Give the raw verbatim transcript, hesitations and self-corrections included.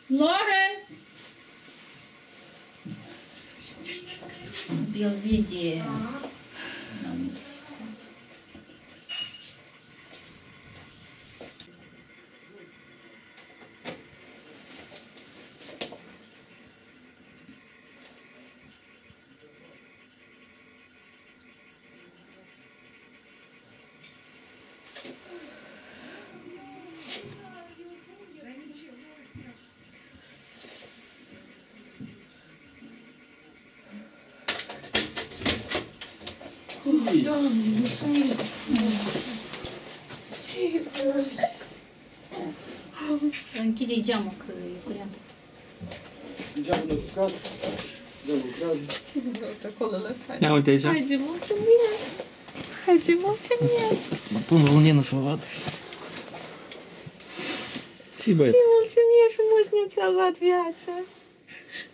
Lauren! Belvedere. Doamne, mulțumim! Închide geamul, că e curent. Geamul lucrat, geamul lucrează. Acolo lăsat. Ia uite aici. Haide, mulțumesc! Haide, mulțumesc! Până la unii nu să văd. Și băiat. Ți mulțumesc frumos, ne-ați salvat viața!